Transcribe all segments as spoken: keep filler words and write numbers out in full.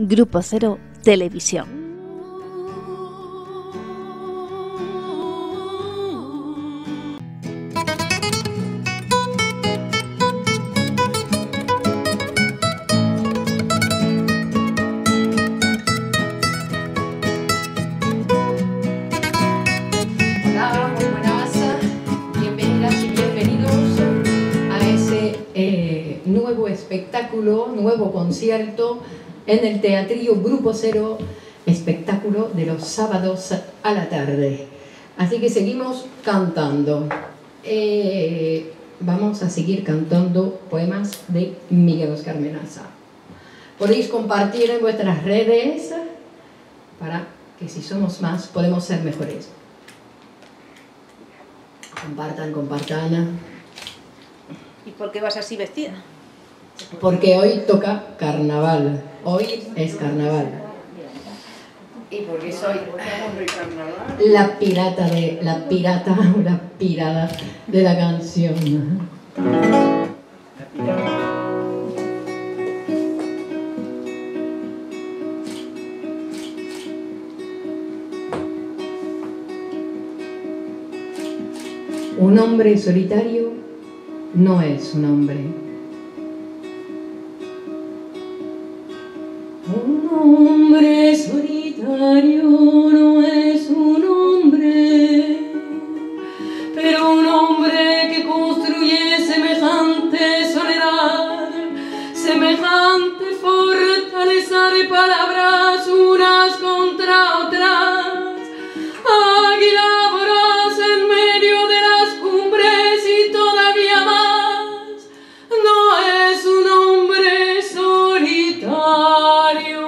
Grupo Cero Televisión. Hola, muy buenas, bienvenidas y bienvenidos a ese eh, nuevo espectáculo, nuevo concierto en el Teatrillo Grupo Cero, espectáculo de los sábados a la tarde. Así que seguimos cantando. Eh, vamos a seguir cantando poemas de Miguel Oscar Menaza. Podéis compartir en vuestras redes para que si somos más podemos ser mejores. Compartan, compartan. ¿Y por qué vas así vestida? Porque hoy toca carnaval. Hoy es carnaval. ¿Y por qué soy? La pirata de la pirata, la pirada de la canción. Un hombre solitario no es un hombre. Un hombre solitario no es un hombre, pero un hombre que construye semejante soledad, semejante fortaleza de palabras unas contra otras, águila voraz en medio de las cumbres y todavía más, no es un hombre solitario.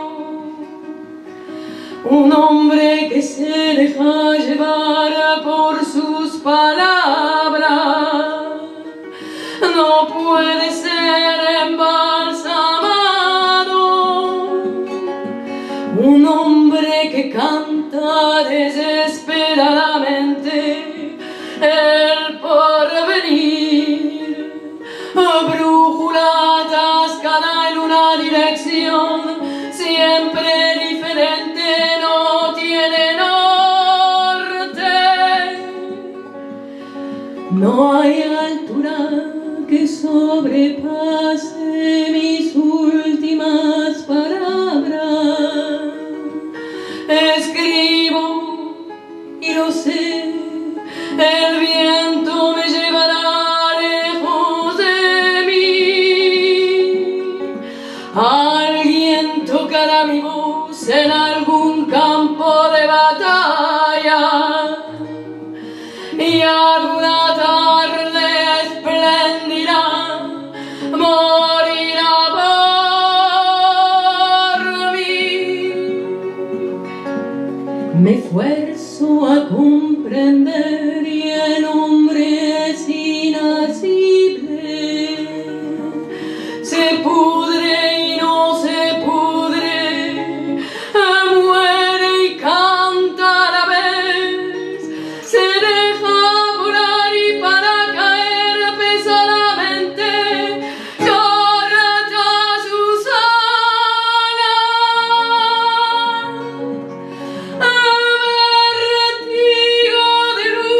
Un hombre que se deja llevar por sus palabras no puede ser embalsamado. Un hombre que canta desesperadamente el porvenir, brújula atascada en una dirección siempre diferente, no tiene norte. No hay altura que sobrepase mis últimas palabras. Escribo y lo sé, el viento me llevará lejos de mí. Alguien tocará mi voz en algún campo de batalla y alguna tarde espléndida morirá por mí. Me esfuerzo a comprender y el hombre es inasible. Se pudre y no se pudre, muere y canta a la vez, se deja volar y para caer pesadamente corta sus alas. Vértigo de luz.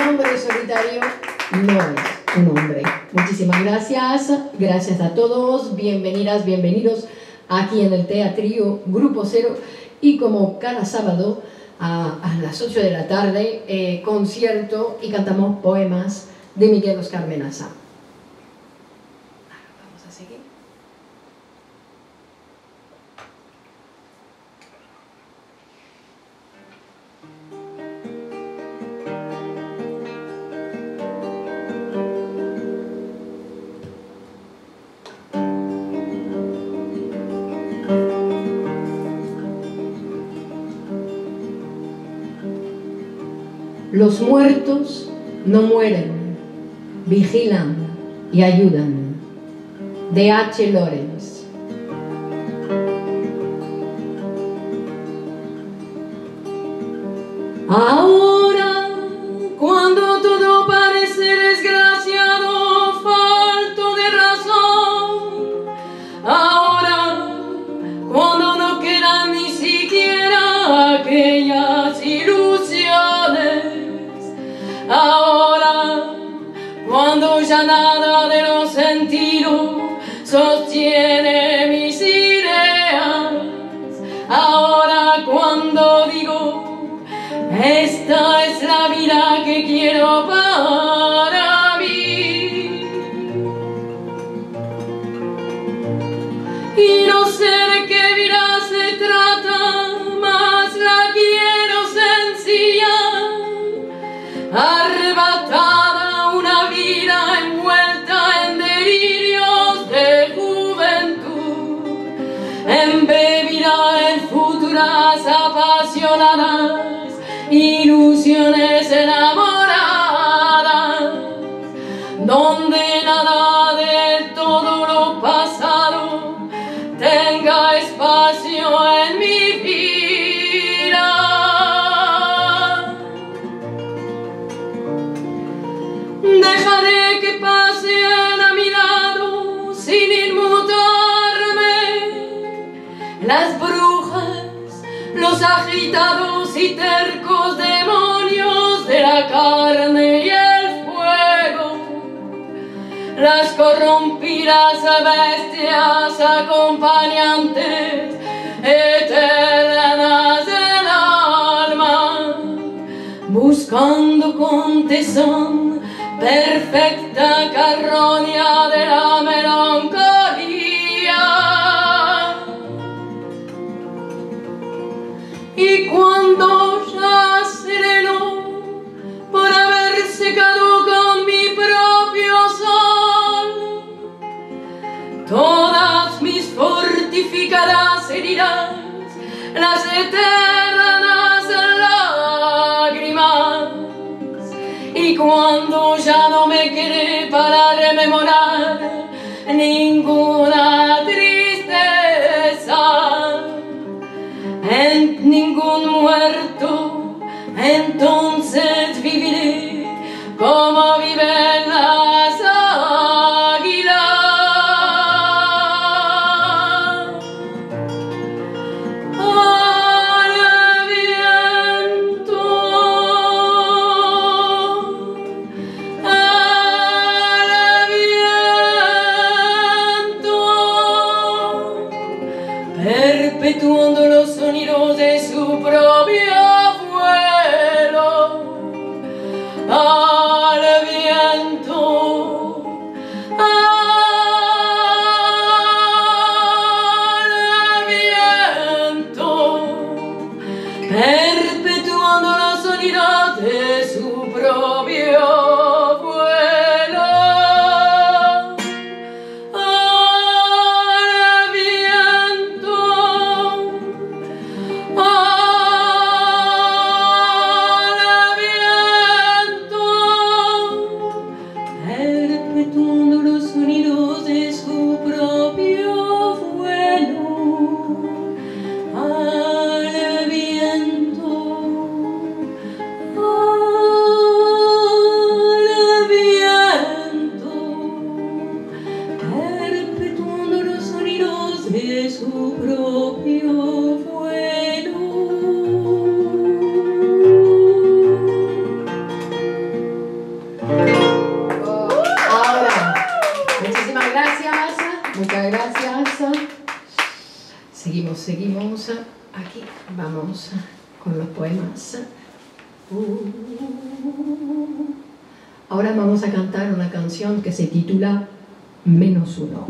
hombre solitario no es un hombre. Muchísimas gracias, gracias a todos, bienvenidas, bienvenidos aquí en el Teatrillo Grupo Cero, y como cada sábado a, a las ocho de la tarde, eh, concierto y cantamos poemas de Miguel Oscar Menaza. Vamos a seguir. Los muertos no mueren, vigilan y ayudan. De H. Lawrence. Ahora, cuando todo parece desgraciado, falto de razón, ahora, cuando no quedan ni siquiera aquellas ilusiones, ahora, cuando ya nada de los sentidos sostiene mis ideas, ahora cuando digo, esta es la vida que quiero para mí, y no sé de qué vida se trata, mas la quiero sencilla, arrebatada, una vida envuelta en delirios de juventud, embebida en futuras apasionadas ilusiones enamoradas, donde nada de todo lo pasado tenga espacio en mi vida. Dejaré que pasen a mi lado sin inmutarme las brujas, los agitados y tercos demonios de la carne y el fuego, las corrompidas bestias acompañantes eternas del alma, buscando con tesón perfecta carroña de la melancolía. Y cuando ya sereno por haber secado con mi propio sol todas mis fortificadas heridas, las eternas lágrimas, y cuando ya no me quede para rememorar ninguna tristeza en ningún muerto, entonces viviré como viven las águilas. Al viento, al viento, perpetuando los sonidos de su propio vuelo, al viento. Muchas gracias. Seguimos, seguimos. Aquí vamos con los poemas. Ahora vamos a cantar una canción que se titula Menos uno.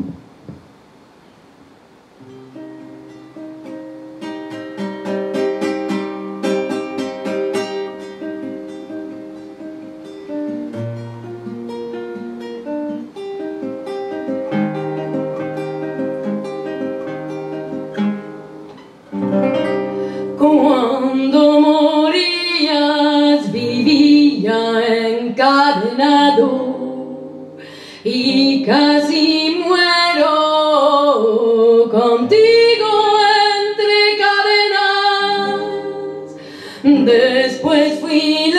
Cuando morías vivía encadenado y casi muero contigo entre cadenas. Después fui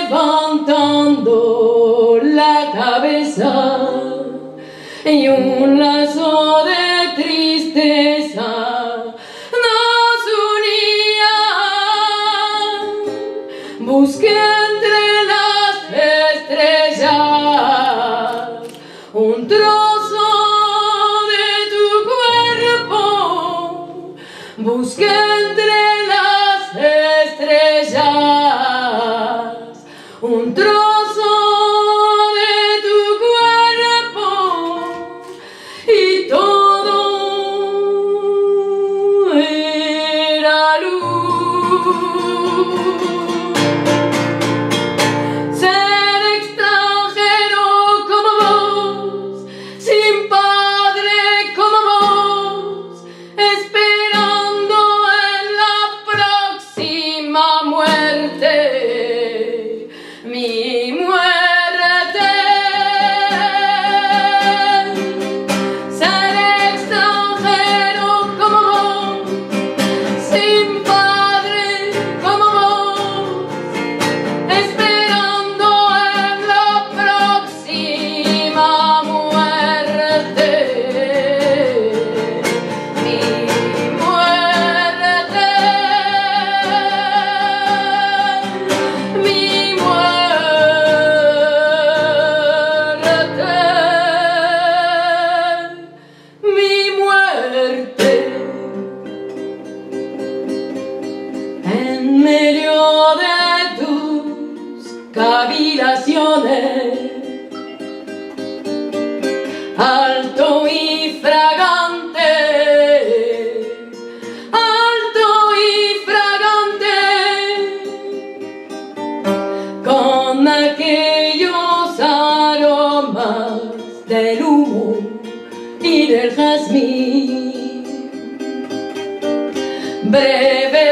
levantando la cabeza y un lazo de tristeza busqué entre las estrellas un trozo de tu cuerpo. Busqué entre las estrellas un trozo de tu cuerpo y todo era luz. En medio de tus cavilaciones, alto y fragante, alto y fragante, con aquellos aromas del humo y del jazmín, breve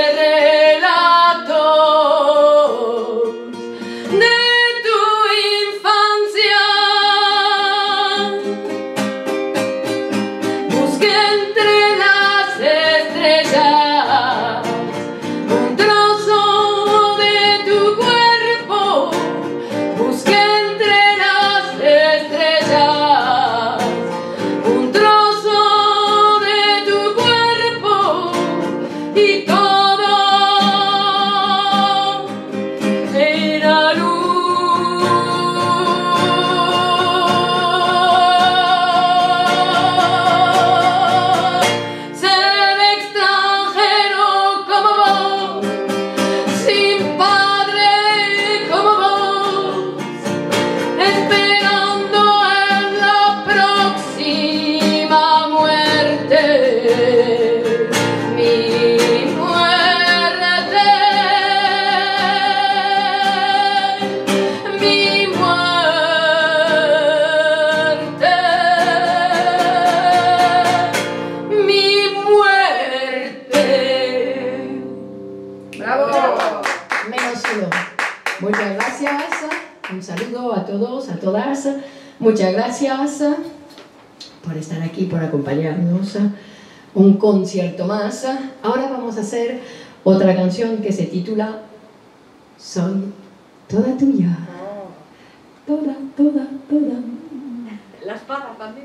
Muchas gracias, un saludo a todos, a todas, muchas gracias por estar aquí, por acompañarnos, un concierto más. Ahora vamos a hacer otra canción que se titula Soy toda tuya, toda, toda, toda. La espada también.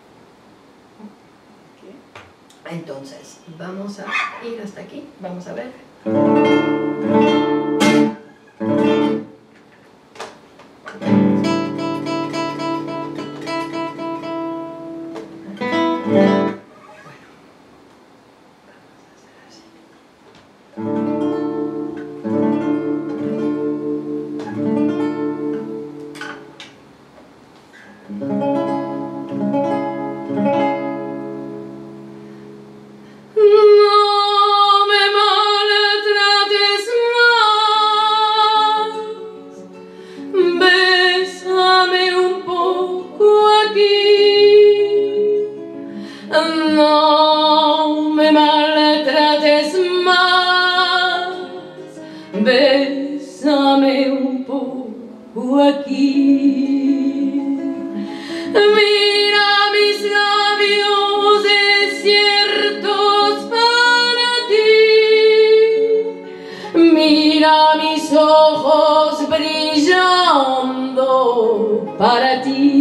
Entonces, vamos a ir hasta aquí, vamos a ver. Yeah. Bésame un poco aquí. Mira mis labios desiertos para ti. Mira mis ojos brillando para ti.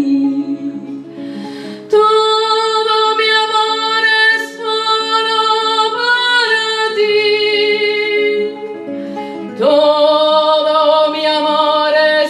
Todo mi amor es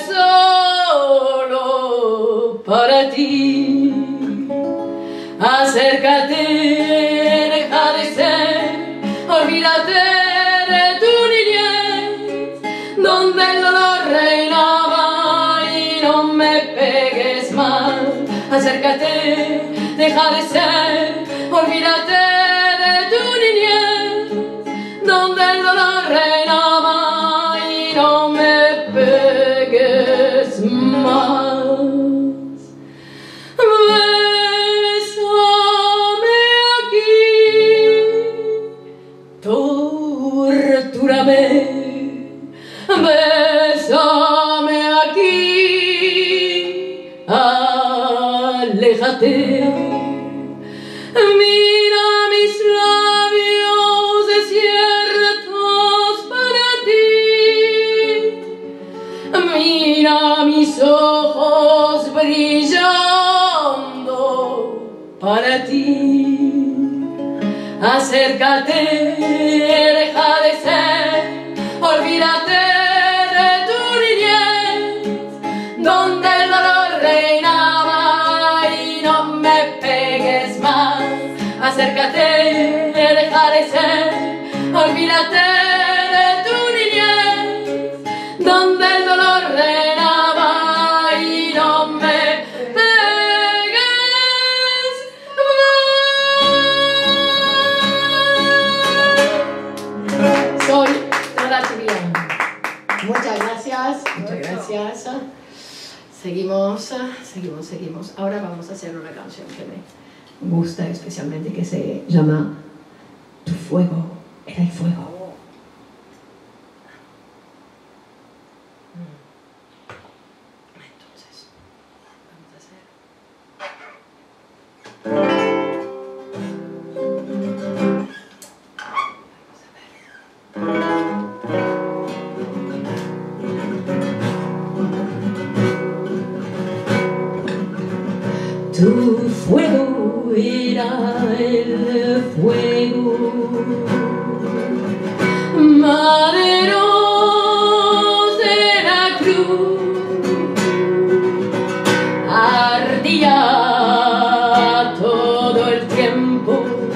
solo para ti. Acércate, deja de ser, olvídate de tu niñez, donde el dolor reinaba y no me pegues más. Acércate, deja de ser, olvídate de tu niñez, donde el dolor reinaba y no me pegues más. Bésame aquí, tortúrame, bésame aquí, aléjate. Mira mis labios desiertos para ti. Mira mis ojos brillando para ti. Acércate, deja de ser, olvídate de tu niñez, donde el dolor reinaba y no me pegues más. Acércate, deja de ser, olvídate de tu niñez, donde el dolor reinaba y no me pegues más. Soy Nora Chirián. Muchas gracias, muchas gracias. Seguimos, seguimos, seguimos. Ahora vamos a hacer una canción que me gusta especialmente, que se llama Tu fuego era el fuego. Entonces, vamos a hacer. Tu fuego era el fuego, maderos de la cruz, ardía todo el tiempo,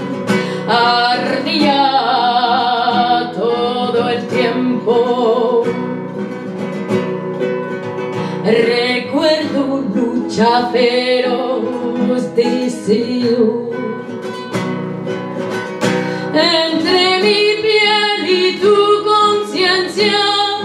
ardía todo el tiempo. Recuerdo lucha feroz, deseo entre mi piel y tu conciencia,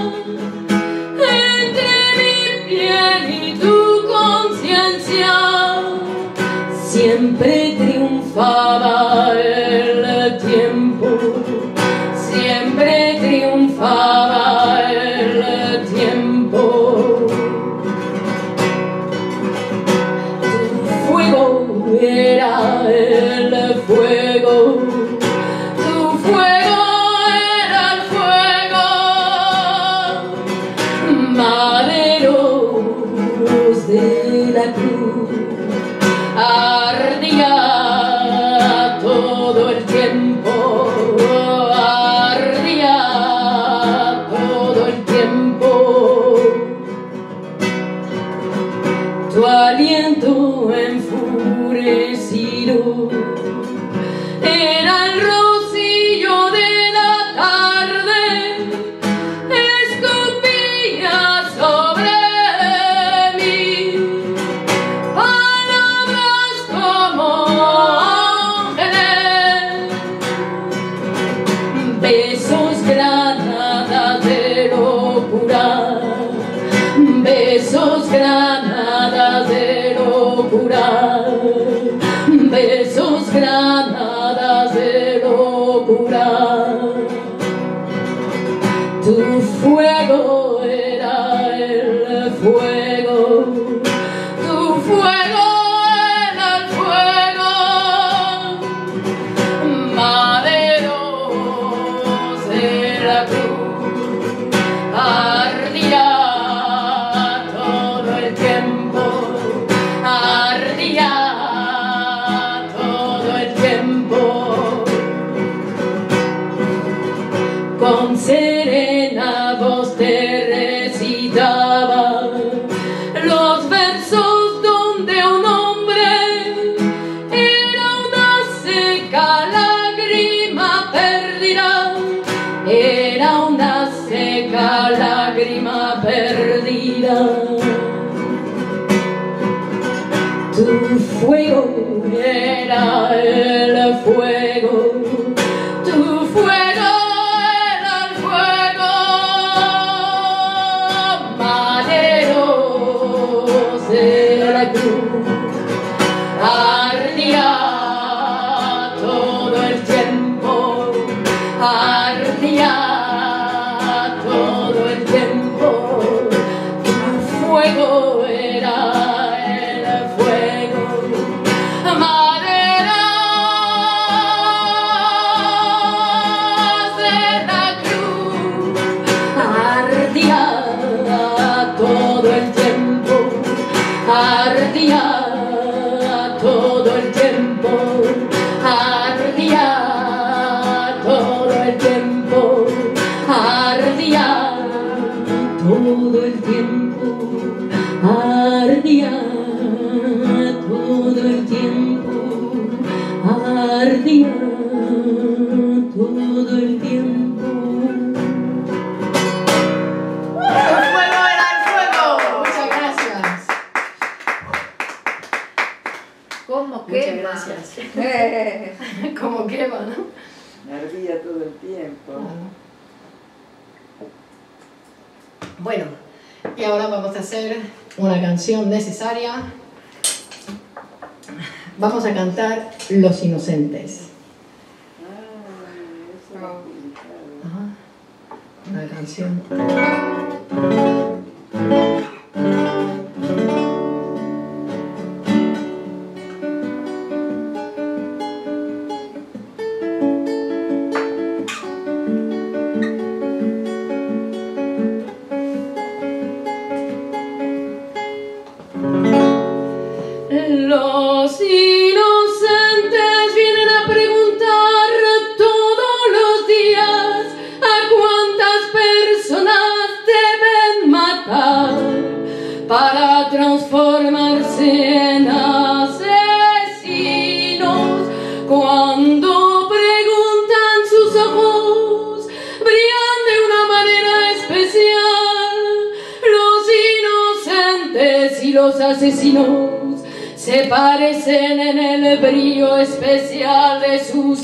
entre mi piel y tu conciencia. Siempre triunfaba el tiempo, siempre triunfaba el tiempo. Era el fuego, tu fuego era el fuego, maderos de la cruz, ardía todo el tiempo, ardía todo el tiempo. Tu aliento enfurecido era el rocío de la tarde, escupía sobre mí fuego era el fuego, maderos de la cruz, ardía todo el tiempo, ardía todo el tiempo. Con serena voz te recitaba los versos donde un hombre era una seca lágrima perdida, era una seca lágrima perdida. Tu fuego era el fuego, tu fuego era el fuego, maderos de la cruz, ardía todo el tiempo, ardía todo el tiempo, tu fuego era el fuego, maderas de la cruz, ardía todo el tiempo, ardía todo el tiempo, ardía todo el tiempo, ardía todo el tiempo, ardía todo el tiempo, ardía todo el tiempo. ¡El fuego era el fuego! Muchas gracias. ¿Cómo Muchas quema? gracias. Eh, Como quema, ¿no? Ardía todo el tiempo. Bueno, y ahora vamos a hacer una canción necesaria. Vamos a cantar Los Inocentes. Ay, eso es complicado. Ajá. Una canción. Los inocentes vienen a preguntar todos los días a cuántas personas deben matar para transformarse en asesinos. Cuando preguntan, sus ojos brillan de una manera especial. Los inocentes y los asesinos se parecen en el brillo especial de sus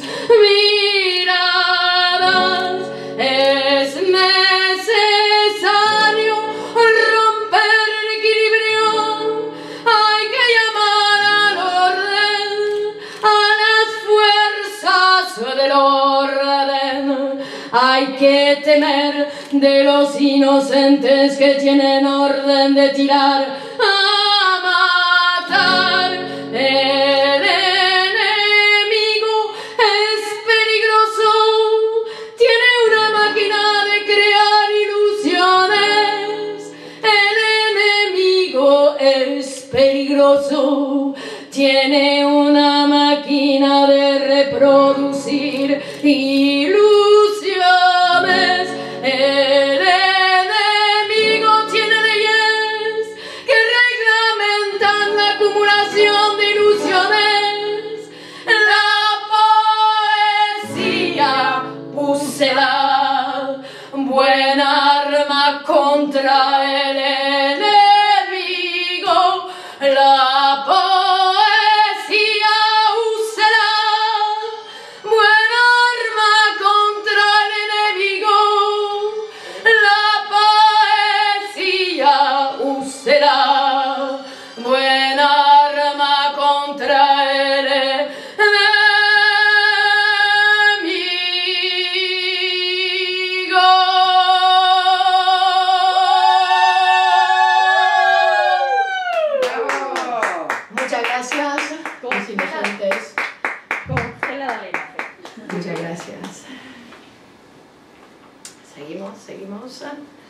miradas. Es necesario romper el equilibrio. Hay que llamar al orden, a las fuerzas del orden. Hay que temer de los inocentes que tienen orden de tirar a matar. El enemigo es peligroso, tiene una máquina de crear ilusiones. El enemigo es peligroso, tiene una máquina de reproducir ilusiones. El enemigo tiene leyes que reglamentan la acumulación de ilusiones. La poesía, úsela, buena arma contra el enemigo. La poesía, úsela, buena arma contra el enemigo. La poesía, úsela, buena arma contra el enemigo. ¡Bravo! gracias, mis inocentes. Congelada la imagen. Muchas gracias. Seguimos, seguimos.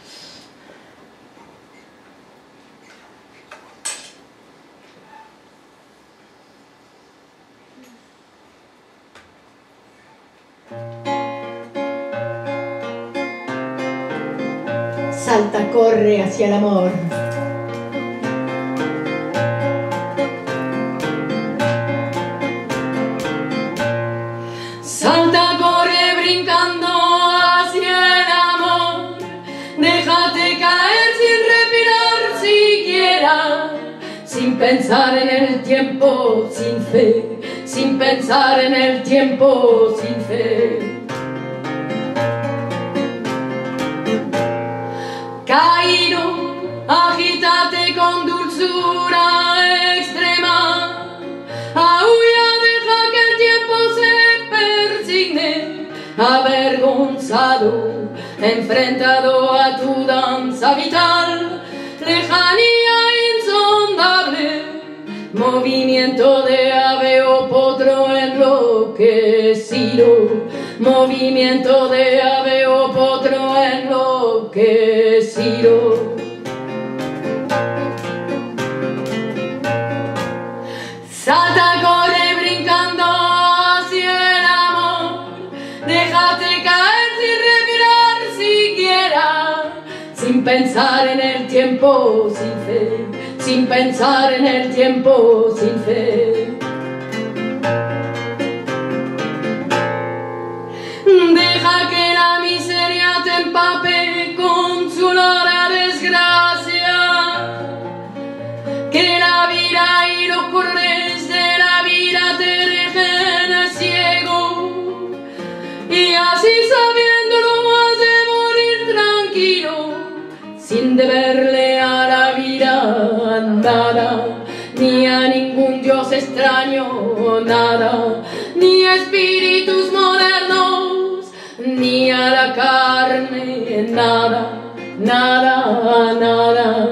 Salta, corre hacia el amor. Salta, corre brincando hacia el amor. Déjate caer sin respirar siquiera, sin pensar en el tiempo, sin fe, sin pensar en el tiempo, sin fe. Caído, agítate con dulzura extrema. Aúlla, deja que el tiempo se persigne. Avergonzado, enfrentado a tu danza vital. Lejanía insondable, movimiento de ave o potro enloquecido. Movimiento de ave o potro enloquecido. Salta, corre brincando hacia el amor. Déjate caer sin respirar siquiera, sin pensar en el tiempo, sin fe, sin pensar en el tiempo, sin fe. Deja que la miseria te empape con su olor a desgracia, que la vida y los colores de la vida te dejen ciego, y así sabiéndolo has de morir tranquilo, sin deberle a la vida nada, ni a ningún dios extraño nada, ni a espíritus modernos, ni a la carne nada, nada, nada.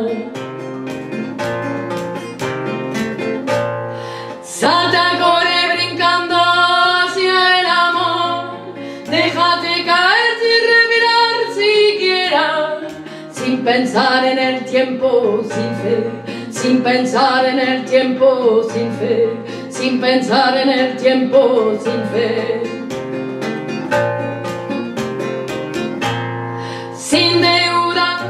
Salta, corre brincando hacia el amor. Déjate caer sin respirar siquiera, sin pensar en el tiempo, sin fe, sin pensar en el tiempo, sin fe, sin pensar en el tiempo, sin fe. Sin deudas,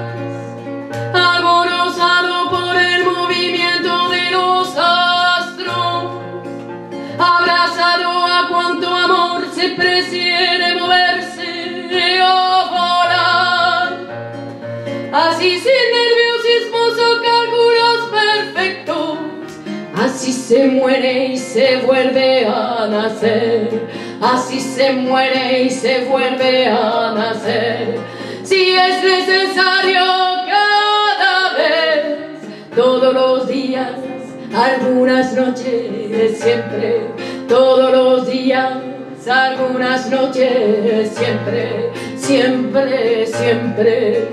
alborozado por el movimiento de los astros, abrazado a cuanto amor se presiere moverse o volar, así sin nerviosismos o cálculos perfectos, así se muere y se vuelve a nacer, así se muere y se vuelve a nacer. Si es necesario cada vez, todos los días, algunas noches, siempre, todos los días, algunas noches, siempre, siempre, siempre.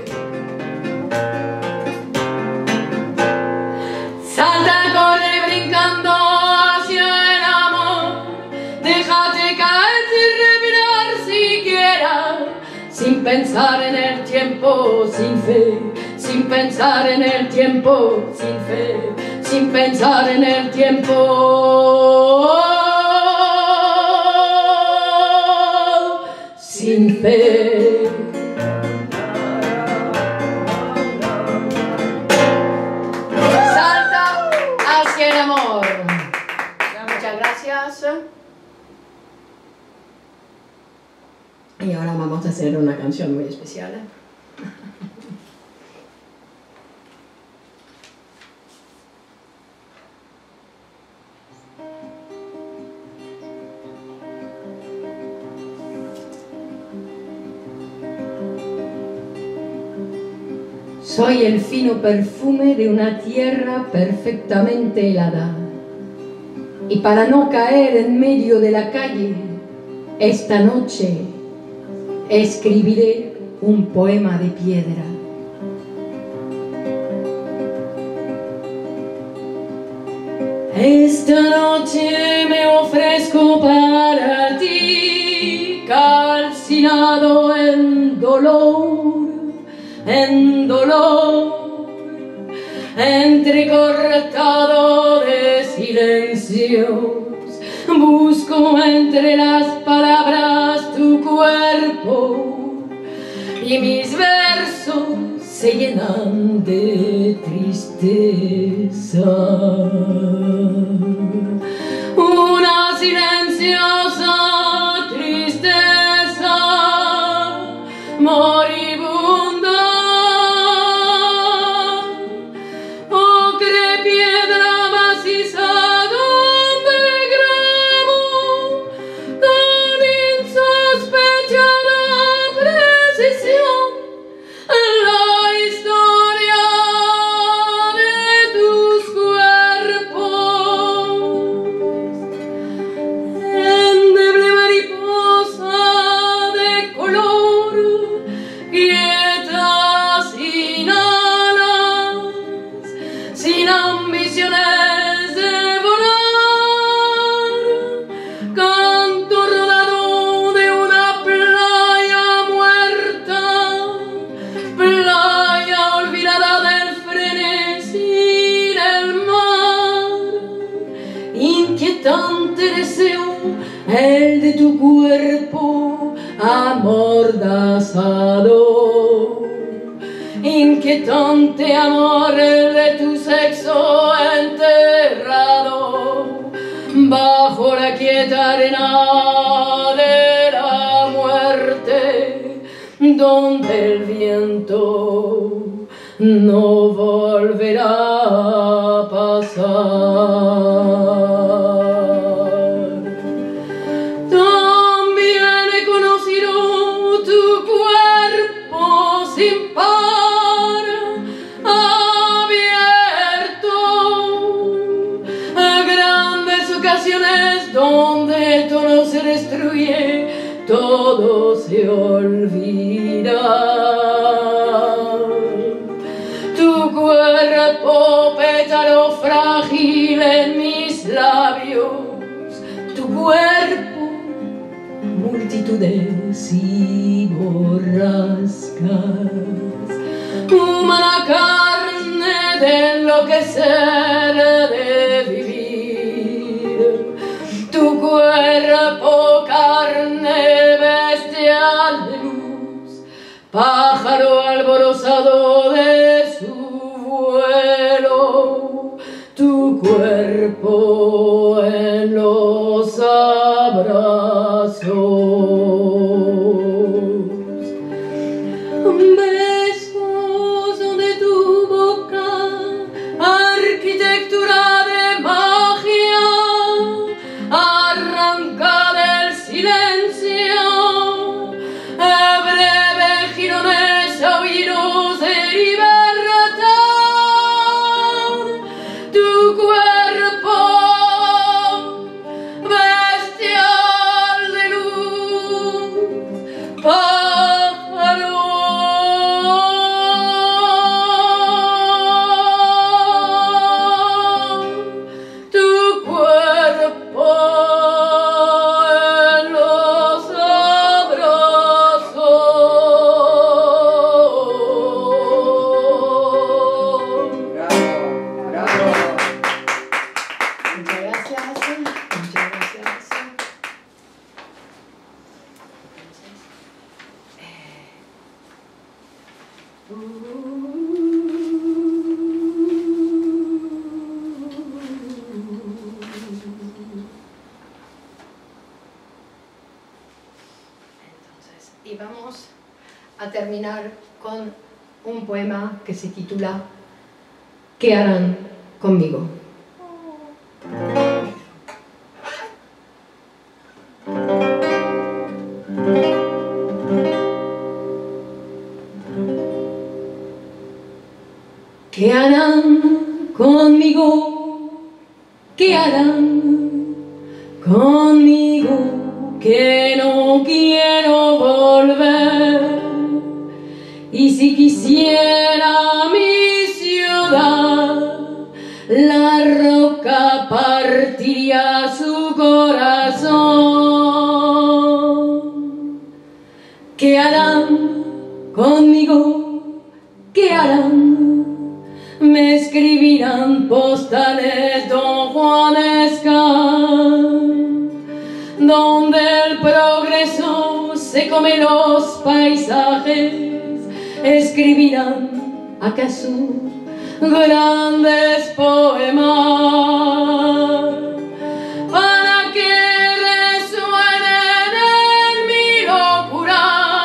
Salta, corre brincando hacia el amor. Déjate caer sin respirar siquiera, sin pensar en el tiempo, sin fe, sin pensar en el tiempo, sin fe, sin pensar en el tiempo, sin fe. Salta hacia el amor. Muchas gracias. Y ahora vamos a hacer una canción muy especial. Soy el fino perfume de una tierra perfectamente helada. Y para no caer en medio de la calle, esta noche escribiré un poema de piedra. Esta noche me ofrezco para ti, calcinado en dolor, en dolor, entrecortado de silencios. Busco entre las palabras tu cuerpo y mis versos se llenan de tristeza. Una silenciosa tristeza moribunda, ocre piedra maciza donde grabo con insospechada precisión la historia de tus cuerpos. Endeble mariposa de color, quieta sin alas, sin ambiciones de volar, canto rodado de una playa muerta, playa olvidada del frenesí del mar. Inquietante deseo el de tu cuerpo amordazado, inquietante amor el de tu sexo enterrado bajo la quieta arena de la muerte, donde el viento no volverá a pasar. También he conocido tu cuerpo sin par, abierto a grandes ocasiones donde todo se destruye, todo se olvida. Tu cuerpo pétalo frágil en mis labios, tu cuerpo multitudes y borrascas, humana carne de enloquecer, de vivir, tu cuerpo carne bestial de luz, pájaro alborozado de su vuelo, tu cuerpo en los abrazos. Besos de tu boca, arquitectura de magia, arranca del silencio, breve girones oídos de libertad, tu cuerpo bestial de luz, pájaro tu cuerpo en los abrazos. Bravo, bravo. Muchas gracias, muchas gracias. Entonces, y vamos a terminar con un poema que se titula ¿Qué harán conmigo? ¿Qué harán conmigo? ¿Qué harán conmigo? Que no quiero volver. Y si quisiera mi ciudad, la roca boca partiría su corazón. ¿Qué harán conmigo? ¿Qué harán? Me escribirán postales don Juanesca, donde el progreso se come los paisajes. Escribirán acaso grandes poemas para que resuenen en mi locura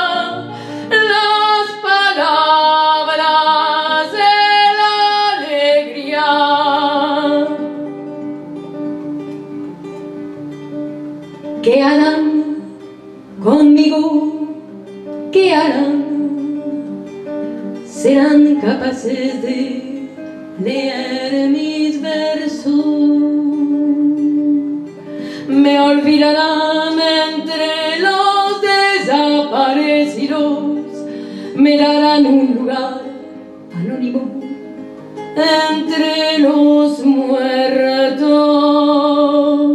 las palabras de la alegría. ¿Qué harán conmigo? ¿Qué harán? ¿Serán capaces de leer mis versos? Me olvidarán entre los desaparecidos, me darán un lugar anónimo entre los muertos.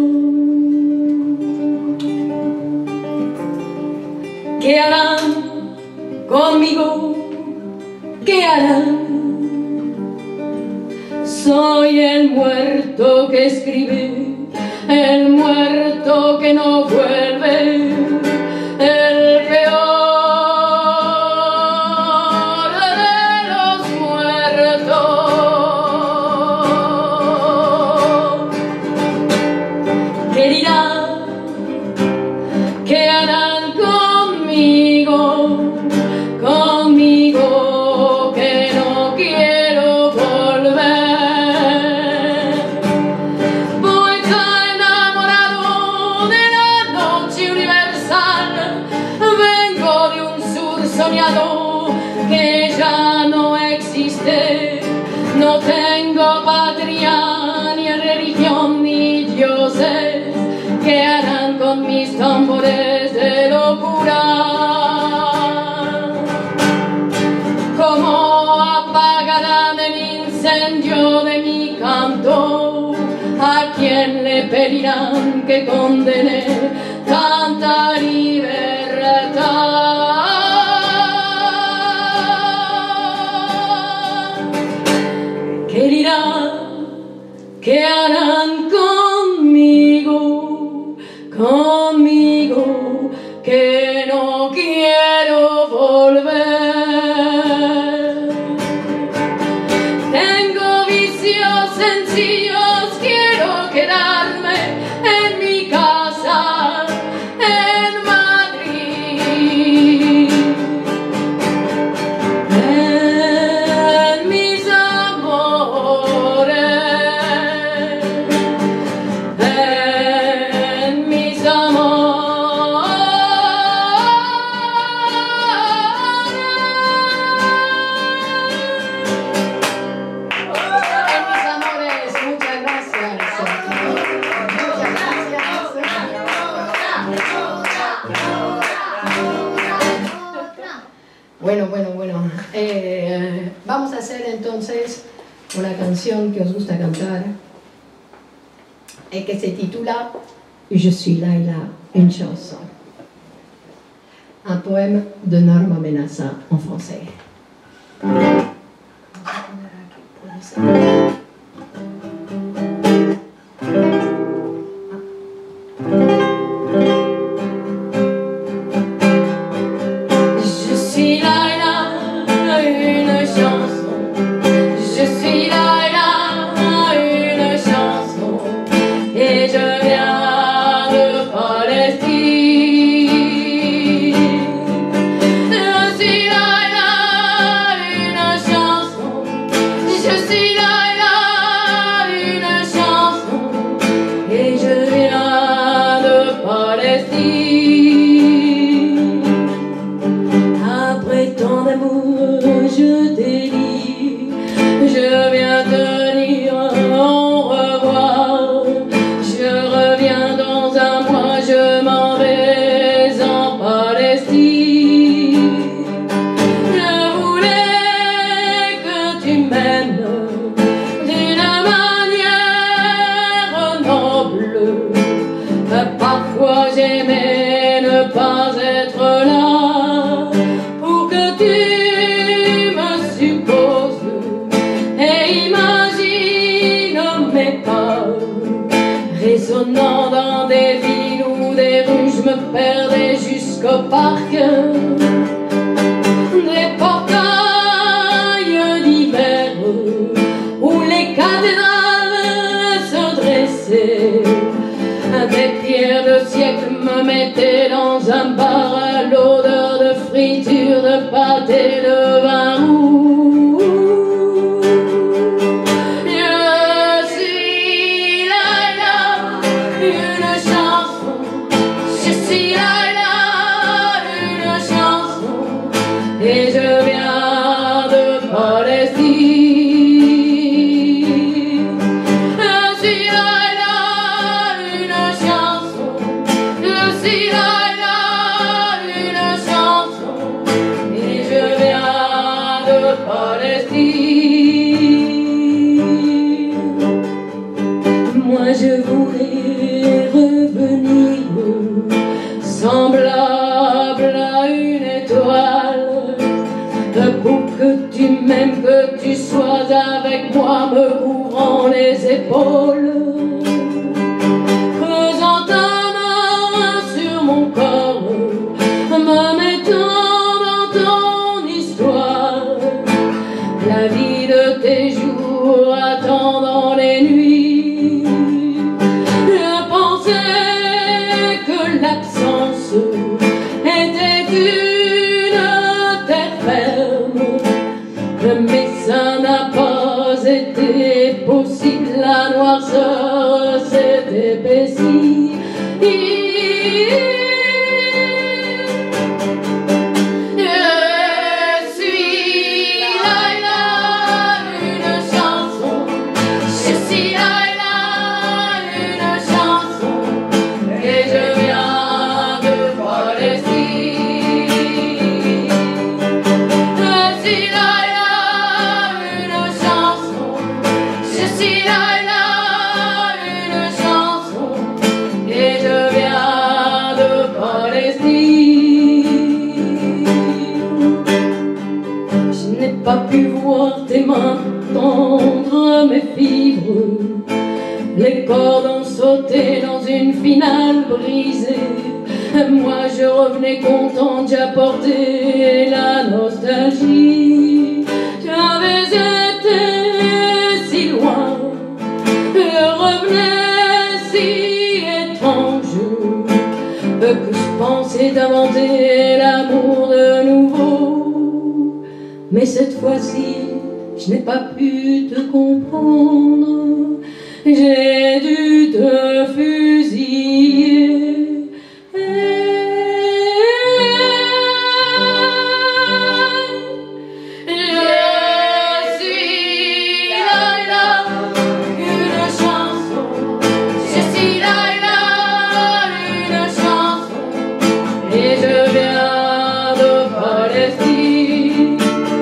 ¿Qué harán conmigo? ¿Qué harán? Soy el muerto que escribe, el muerto que no vuelve, el peor de los muertos. ¿Qué dirán? ¿Qué harán conmigo? Conmigo. Que ya no existe, no tengo patria, ni religión, ni dioses. ¿Qué harán con mis tambores de locura? ¿Cómo apagarán el incendio de mi canto? ¿A quién le pedirán que condene tanta libertad? ¿Qué dirán? ¿Qué harán conmigo? Conmigo que no quiero volver. Tengo vicios sencillos, quiero quedarme en mi casa en Madrid. Bueno, bueno, bueno. Eh, vamos a hacer entonces una canción que os gusta cantar, eh, que se titula Je suis Laila, une chanson. Un poème de Norma Menasa en français. Una Parfois j'aimais ne pas être là pour que tu me supposes et imagine mes pas résonnant dans des villes ou des rues. Je me perdais jusqu'au parc, des portails d'hiver où les cathédrales se dressaient. Des pierres de siècle me mettaient dans un bar à l'odeur de friture, de pâte et de vin roux. Je suis Laila, une chanson. Je suis Laila, une chanson. Et je viens de Palestine. Moi je voudrais revenir semblable à une étoile pour que tu m'aimes, que tu sois avec moi me couvrant les épaules, faisant ta main sur mon corps, me mettant dans ton histoire, la vie de tes jours attendant les nuits. Je pensais que l'absence était une terre ferme, mais ça n'a pas été possible. La noirceur s'est épaissie. Pas pu voir tes mains tendre mes fibres, les cordes ont sauté dans une finale brisée. Moi je revenais contente, j'apportais la nostalgie. J'avais été si loin, je revenais si étrange, que je pensais d'inventer l'amour de nouveau. Mais cette fois-ci, je n'ai pas pu te comprendre, j'ai dû te fusiller. Je suis Laila, une chanson. Je suis Laila, une chanson. Et je viens de Palestine.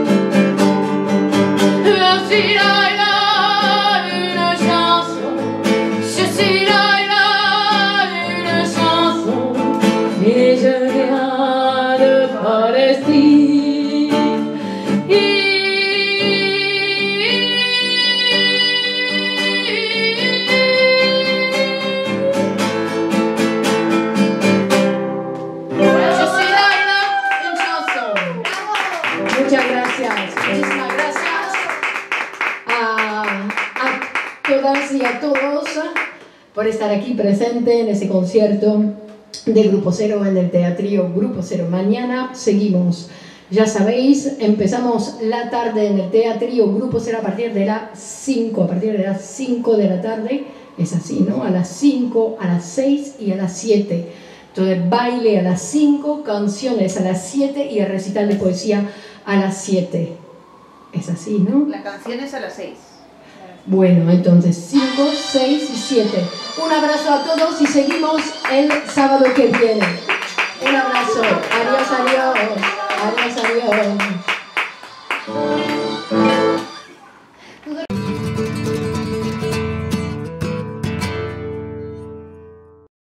Je suis Laila, une chanson. Je suis Laila, une chanson. Et je viens de Palestine. Je suis Laila, une chanson. Muchas gracias. Muchísimas gracias a, a todas y a todos por estar aquí presente en ese concierto de Grupo Cero en el Teatrío Grupo Cero. Mañana seguimos. Ya sabéis, empezamos la tarde en el Teatrío Grupo Cero a partir de las cinco, a partir de las cinco de la tarde. Es así, ¿no? A las cinco, a las seis y a las siete. Entonces, baile a las cinco, canciones a las siete y el recital de poesía a las siete. Es así, ¿no? La canción es a las seis. Bueno, entonces cinco, seis y siete. Un abrazo a todos y seguimos el sábado que viene. Un abrazo. Adiós, adiós. Adiós, adiós.